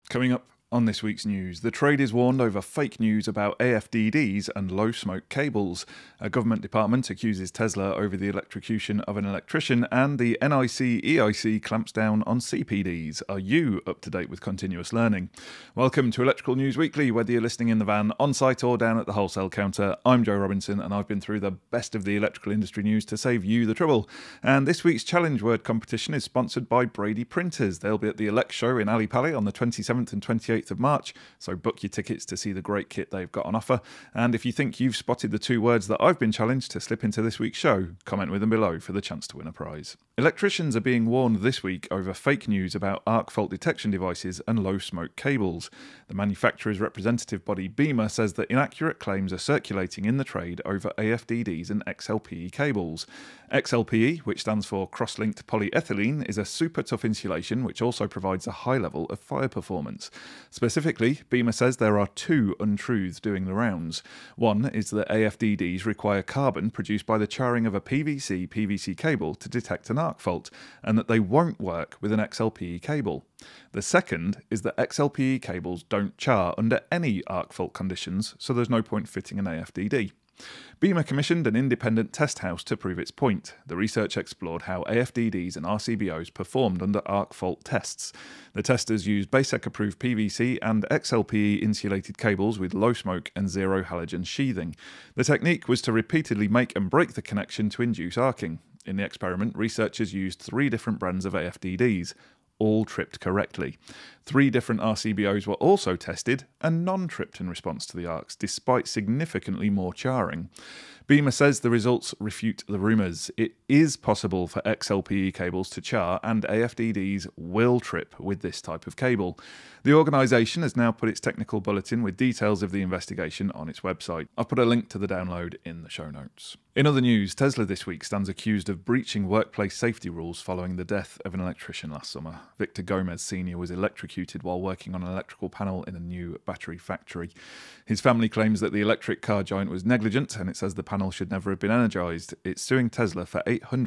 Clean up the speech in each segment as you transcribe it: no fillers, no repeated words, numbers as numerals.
Coming up on this week's news, the trade is warned over fake news about AFDDs and low-smoke cables. A government department accuses Tesla over the electrocution of an electrician, and the NICEIC clamps down on CPDs. Are you up to date with continuous learning? Welcome to Electrical News Weekly, whether you're listening in the van, on-site or down at the wholesale counter. I'm Joe Robinson, and I've been through the best of the electrical industry news to save you the trouble. And this week's challenge word competition is sponsored by Brady Printers. They'll be at the Elect Show in Ali Pali on the 27th and 28th of March, so book your tickets to see the great kit they've got on offer. And if you think you've spotted the two words that I've been challenged to slip into this week's show, comment with them below for the chance to win a prize. Electricians are being warned this week over fake news about arc fault detection devices and low smoke cables. The manufacturer's representative body BEMA says that inaccurate claims are circulating in the trade over AFDDs and XLPE cables. XLPE, which stands for cross-linked polyethylene, is a super tough insulation which also provides a high level of fire performance. Specifically, BEMA says there are two untruths doing the rounds. One is that AFDDs require carbon produced by the charring of a PVC cable to detect an arc fault, and that they won't work with an XLPE cable. The second is that XLPE cables don't char under any arc fault conditions, so there's no point fitting an AFDD. BEMA commissioned an independent test house to prove its point. The research explored how AFDDs and RCBOs performed under arc fault tests. The testers used BASIC-approved PVC and XLPE insulated cables with low smoke and zero halogen sheathing. The technique was to repeatedly make and break the connection to induce arcing. In the experiment, researchers used 3 different brands of AFDDs. All tripped correctly. 3 different RCBOs were also tested and none tripped in response to the arcs, despite significantly more charring. BEMA says the results refute the rumours. It is possible for XLPE cables to char, and AFDDs will trip with this type of cable. The organisation has now put its technical bulletin with details of the investigation on its website. I've put a link to the download in the show notes. In other news, Tesla this week stands accused of breaching workplace safety rules following the death of an electrician last summer. Victor Gomez Sr. was electrocuted while working on an electrical panel in a new battery factory. His family claims that the electric car giant was negligent, and it says the panel should never have been energised. It's suing Tesla for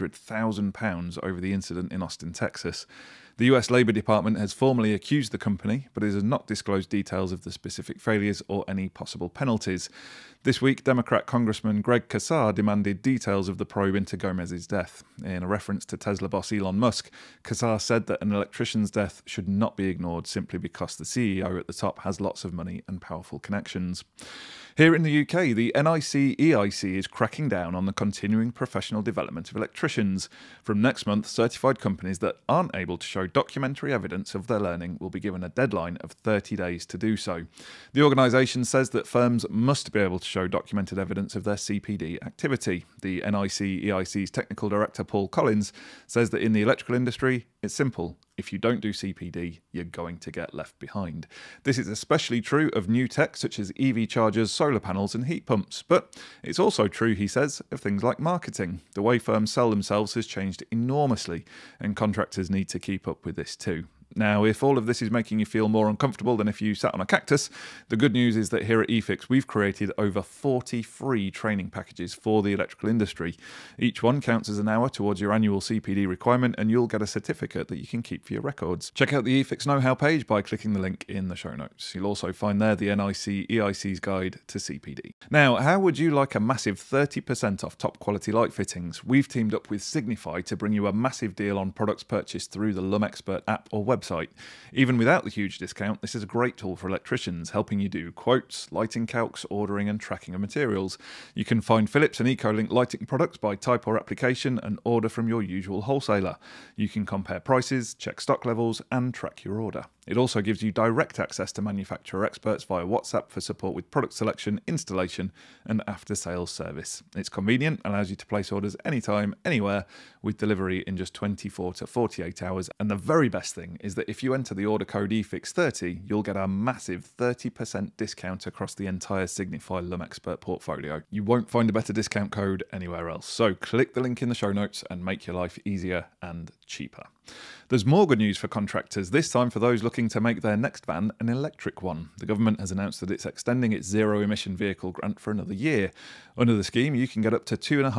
£800,000 over the incident in Austin, Texas. The US Labour Department has formally accused the company, but it has not disclosed details of the specific failures or any possible penalties. This week, Democrat Congressman Greg Casar demanded details of the probe into Gomez's death. In a reference to Tesla boss Elon Musk, Casar said that an electrician's death should not be ignored simply because the CEO at the top has lots of money and powerful connections. Here in the UK, the NICEIC is cracking down on the continuing professional development of electricians. From next month, certified companies that aren't able to show documentary evidence of their learning will be given a deadline of 30 days to do so. The organisation says that firms must be able to show documented evidence of their CPD activity. The NICEIC's technical director, Paul Collins, says that in the electrical industry, it's simple. If you don't do CPD, you're going to get left behind. This is especially true of new tech such as EV chargers, solar panels and heat pumps. But it's also true, he says, of things like marketing. The way firms sell themselves has changed enormously, and contractors need to keep up with this too. Now, if all of this is making you feel more uncomfortable than if you sat on a cactus, the good news is that here at eFix we've created over 40 free training packages for the electrical industry. Each one counts as an hour towards your annual CPD requirement, and you'll get a certificate that you can keep for your records. Check out the eFix Know-How page by clicking the link in the show notes. You'll also find there the NICEIC's guide to CPD. Now, how would you like a massive 30% off top quality light fittings? We've teamed up with Signify to bring you a massive deal on products purchased through the LumXpert app or website. Even without the huge discount, this is a great tool for electricians, helping you do quotes, lighting calcs, ordering and tracking of materials. You can find Philips and EcoLink lighting products by type or application and order from your usual wholesaler. You can compare prices, check stock levels and track your order. It also gives you direct access to manufacturer experts via WhatsApp for support with product selection, installation and after-sales service. It's convenient, allows you to place orders anytime, anywhere, with delivery in just 24 to 48 hours. And the very best thing is that if you enter the order code EFIX30, you'll get a massive 30% discount across the entire Signify LumXpert portfolio. You won't find a better discount code anywhere else. So click the link in the show notes and make your life easier and cheaper. There's more good news for contractors, this time for those looking to make their next van an electric one. The government has announced that it's extending its zero-emission vehicle grant for another year. Under the scheme, you can get up to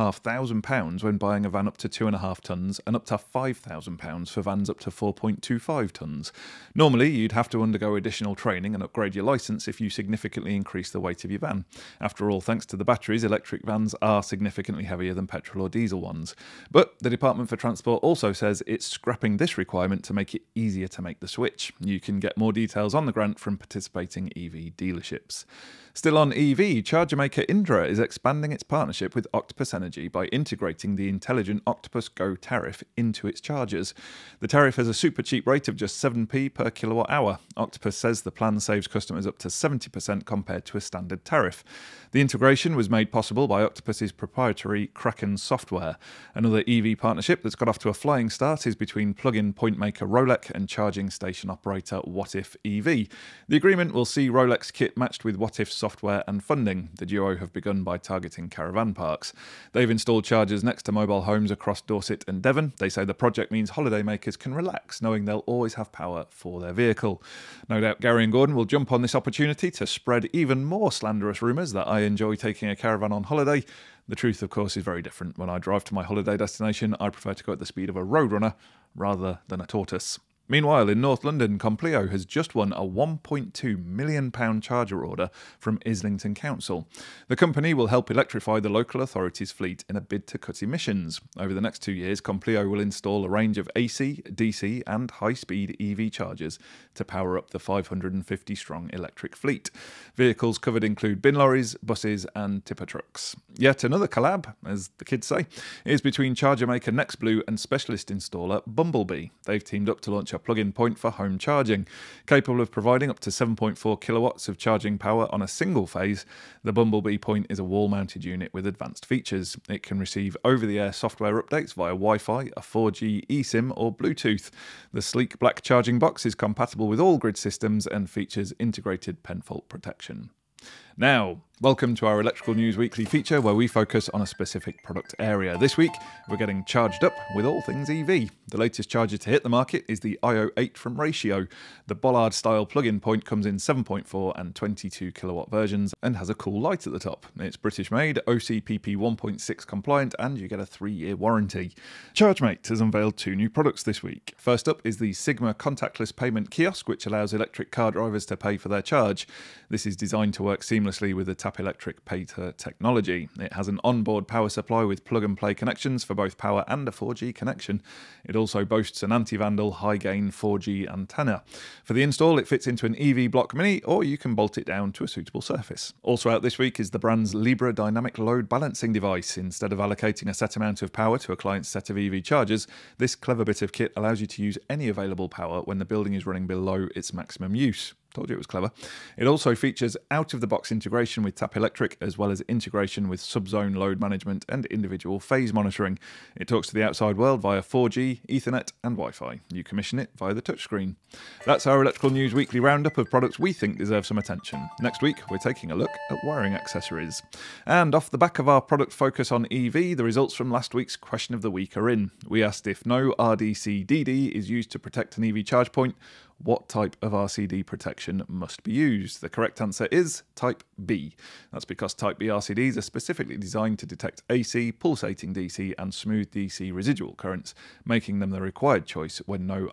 £2,500 when buying a van up to 2.5 tonnes and up to £5,000 for vans up to 4.25 tonnes. Normally, you'd have to undergo additional training and upgrade your licence if you significantly increase the weight of your van. After all, thanks to the batteries, electric vans are significantly heavier than petrol or diesel ones. But the Department for Transport also says it's scrapping this requirement to make it easier to make the switch. You can get more details on the grant from participating EV dealerships. Still on EV, charger maker Indra is expanding its partnership with Octopus Energy by integrating the intelligent Octopus Go tariff into its chargers. The tariff has a super cheap rate of just 7p per kilowatt hour. Octopus says the plan saves customers up to 70% compared to a standard tariff. The integration was made possible by Octopus's proprietary Kraken software. Another EV partnership that's got off to a flying start is between plug-in point maker Rolex and charging station operator Wotif EV. The agreement will see Rolex kit matched with Wotif's software and funding. The duo have begun by targeting caravan parks. They've installed chargers next to mobile homes across Dorset and Devon. They say the project means holidaymakers can relax knowing they'll always have power for their vehicle. No doubt Gary and Gordon will jump on this opportunity to spread even more slanderous rumours that I enjoy taking a caravan on holiday. The truth, of course, is very different. When I drive to my holiday destination, I prefer to go at the speed of a roadrunner rather than a tortoise. Meanwhile, in North London, Compleo has just won a £1.2 million charger order from Islington Council. The company will help electrify the local authority's fleet in a bid to cut emissions. Over the next 2 years, Compleo will install a range of AC, DC and high-speed EV chargers to power up the 550-strong electric fleet. Vehicles covered include bin lorries, buses and tipper trucks. Yet another collab, as the kids say, is between charger maker NextBlue and specialist installer Bumblebee. They've teamed up to launch a plug-in point for home charging. Capable of providing up to 7.4 kilowatts of charging power on a single phase, the Bumblebee point is a wall-mounted unit with advanced features. It can receive over-the-air software updates via Wi-Fi, a 4G eSIM or Bluetooth. The sleek black charging box is compatible with all grid systems and features integrated pen fault protection. Now, welcome to our Electrical News Weekly feature where we focus on a specific product area. This week, we're getting charged up with all things EV. The latest charger to hit the market is the I08 from Ratio. The bollard-style plug-in point comes in 7.4 and 22 kilowatt versions and has a cool light at the top. It's British-made, OCPP 1.6 compliant, and you get a 3-year warranty. ChargeMate has unveiled 2 new products this week. First up is the Sigma contactless payment kiosk, which allows electric car drivers to pay for their charge. This is designed to work seamlessly with the Tap Electric Pay-to technology. It has an onboard power supply with plug-and-play connections for both power and a 4G connection. It also boasts an anti-vandal high-gain 4G antenna. For the install, it fits into an EV Block Mini, or you can bolt it down to a suitable surface. Also out this week is the brand's Libra dynamic load balancing device. Instead of allocating a set amount of power to a client's set of EV chargers, this clever bit of kit allows you to use any available power when the building is running below its maximum use. Told you it was clever. It also features out-of-the-box integration with Tap Electric, as well as integration with sub-zone load management and individual phase monitoring. It talks to the outside world via 4G, Ethernet and Wi-Fi. You commission it via the touchscreen. That's our Electrical News Weekly roundup of products we think deserve some attention. Next week, we're taking a look at wiring accessories. And off the back of our product focus on EV, the results from last week's Question of the Week are in. We asked if no RDC-DD is used to protect an EV charge point, what type of RCD protection must be used? The correct answer is Type B. That's because Type B RCDs are specifically designed to detect AC, pulsating DC and smooth DC residual currents, making them the required choice when no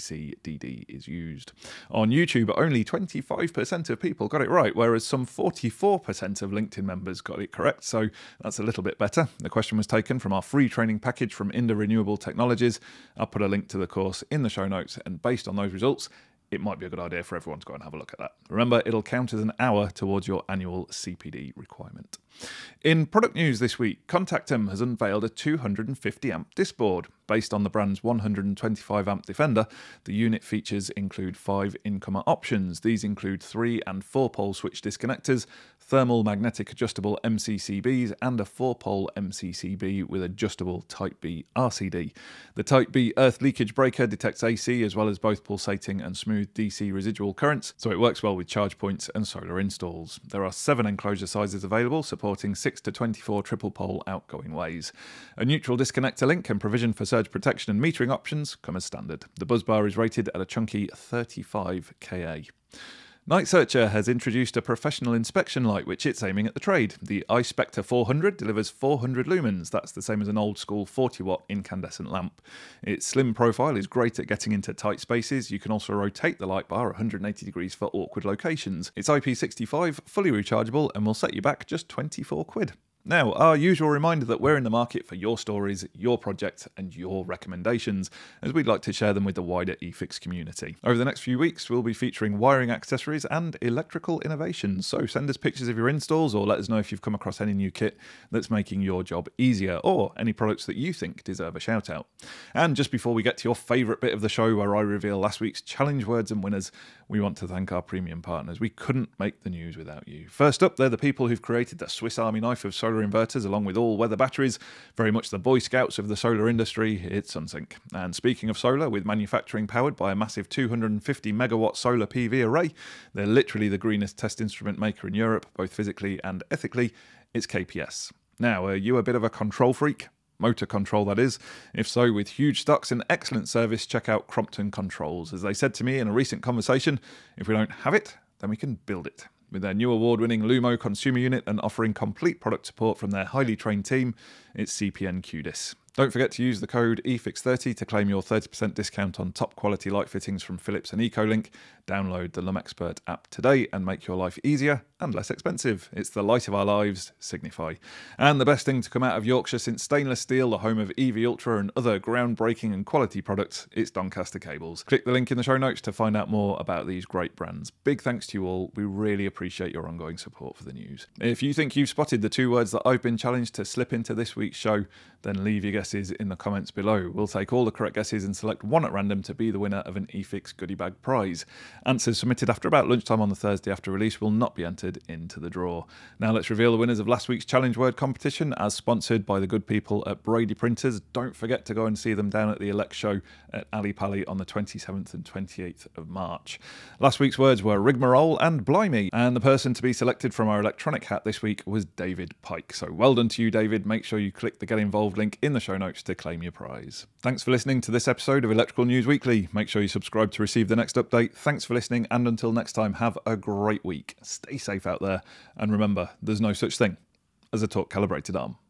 RDC-DD is used. On YouTube, only 25% of people got it right, whereas some 44% of LinkedIn members got it correct, so that's a little bit better. The question was taken from our free training package from Inda Renewable Technologies. I'll put a link to the course in the show notes, and based on those results, it might be a good idea for everyone to go and have a look at that. Remember, it'll count as an hour towards your annual CPD requirement. In product news this week, Contactum has unveiled a 250 amp disboard. Based on the brand's 125 amp Defender, the unit features include 5 incomer options. These include 3 and 4 pole switch disconnectors, thermal magnetic adjustable MCCBs and a 4-pole MCCB with adjustable Type B RCD. The Type B earth leakage breaker detects AC as well as both pulsating and smooth DC residual currents, so it works well with charge points and solar installs. There are 7 enclosure sizes available, supporting supporting 6 to 24 triple pole outgoing ways. A neutral disconnector link and provision for surge protection and metering options come as standard. The buzz bar is rated at a chunky 35 kA. NightSearcher has introduced a professional inspection light which it's aiming at the trade. The iSpectre 400 delivers 400 lumens, that's the same as an old school 40-watt incandescent lamp. Its slim profile is great at getting into tight spaces. You can also rotate the light bar 180 degrees for awkward locations. It's IP65, fully rechargeable, and will set you back just 24 quid. Now, our usual reminder that we're in the market for your stories, your project, and your recommendations, as we'd like to share them with the wider eFix community. Over the next few weeks, we'll be featuring wiring accessories and electrical innovations, so send us pictures of your installs or let us know if you've come across any new kit that's making your job easier, or any products that you think deserve a shout out. And just before we get to your favourite bit of the show where I reveal last week's challenge words and winners, we want to thank our premium partners. We couldn't make the news without you. First up, they're the people who've created the Swiss Army knife of solar inverters along with all-weather batteries, very much the Boy Scouts of the solar industry. It's Sunsync. And speaking of solar, with manufacturing powered by a massive 250 megawatt solar PV array, they're literally the greenest test instrument maker in Europe, both physically and ethically. It's KPS. Now, are you a bit of a control freak? Motor control, that is. If so, with huge stocks and excellent service, check out Crompton Controls. As they said to me in a recent conversation, if we don't have it, then we can build it. With their new award-winning Lumo consumer unit and offering complete product support from their highly trained team, it's CPN QDIS. Don't forget to use the code EFIX30 to claim your 30% discount on top quality light fittings from Philips and Ecolink. Download the LumXpert app today and make your life easier and less expensive. It's the light of our lives, Signify. And the best thing to come out of Yorkshire since stainless steel, the home of EV Ultra and other groundbreaking and quality products, it's Doncaster Cables. Click the link in the show notes to find out more about these great brands. Big thanks to you all. We really appreciate your ongoing support for the news. If you think you've spotted the two words that I've been challenged to slip into this week's show, then leave your guesses in the comments below. We'll take all the correct guesses and select one at random to be the winner of an eFix goodie bag prize. Answers submitted after about lunchtime on the Thursday after release will not be entered into the draw. Now let's reveal the winners of last week's challenge word competition, as sponsored by the good people at Brady Printers. Don't forget to go and see them down at the Elect Show at Ali Pali on the 27th and 28th of March. Last week's words were rigmarole and blimey, and the person to be selected from our electronic hat this week was David Pike. So well done to you, David. Make sure you click the Get Involved link in the show notes to claim your prize. Thanks for listening to this episode of Electrical News Weekly. Make sure you subscribe to receive the next update. Thanks for listening, and until next time, have a great week. Stay safe out there, and remember, there's no such thing as a torque calibrated arm.